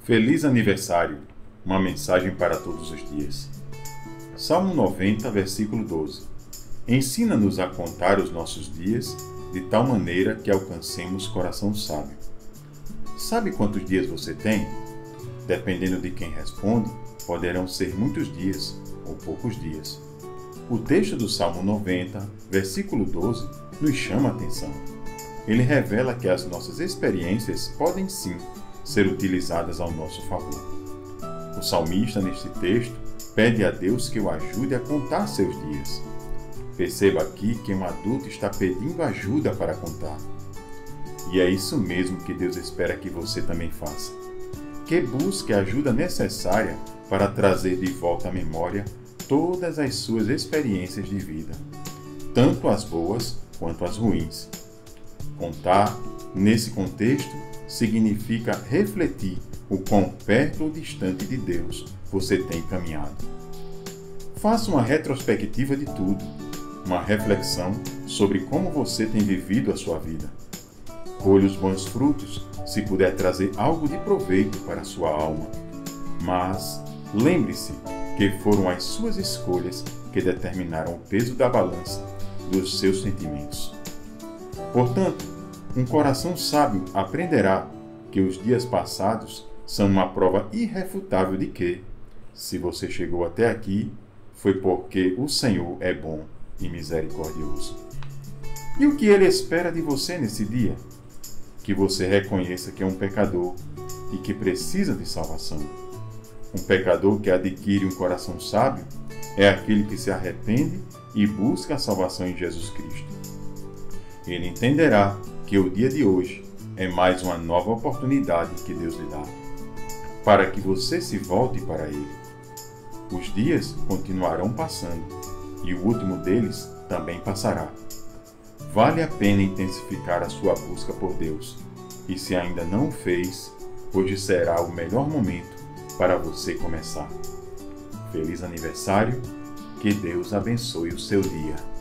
Feliz aniversário, uma mensagem para todos os dias. Salmo 90, versículo 12. Ensina-nos a contar os nossos dias de tal maneira que alcancemos coração sábio. Sabe quantos dias você tem? Dependendo de quem responde, poderão ser muitos dias ou poucos dias. O texto do Salmo 90, versículo 12, nos chama a atenção. Ele revela que as nossas experiências podem sim ser utilizadas ao nosso favor. O salmista, neste texto, pede a Deus que o ajude a contar seus dias. Perceba aqui que um adulto está pedindo ajuda para contar. E é isso mesmo que Deus espera que você também faça. Que busque a ajuda necessária para trazer de volta à memória todas as suas experiências de vida, tanto as boas quanto as ruins. Contar, nesse contexto, significa refletir o quão perto ou distante de Deus você tem caminhado. Faça uma retrospectiva de tudo, uma reflexão sobre como você tem vivido a sua vida. Colhe os bons frutos, se puder trazer algo de proveito para a sua alma. Mas lembre-se que foram as suas escolhas que determinaram o peso da balança dos seus sentimentos. Portanto, um coração sábio aprenderá que os dias passados são uma prova irrefutável de que, se você chegou até aqui, foi porque o Senhor é bom e misericordioso. E o que Ele espera de você nesse dia? Que você reconheça que é um pecador e que precisa de salvação. Um pecador que adquire um coração sábio é aquele que se arrepende e busca a salvação em Jesus Cristo. Ele entenderá que o dia de hoje é mais uma nova oportunidade que Deus lhe dá, para que você se volte para Ele. Os dias continuarão passando, e o último deles também passará. Vale a pena intensificar a sua busca por Deus, e se ainda não o fez, hoje será o melhor momento para você começar. Feliz aniversário, que Deus abençoe o seu dia.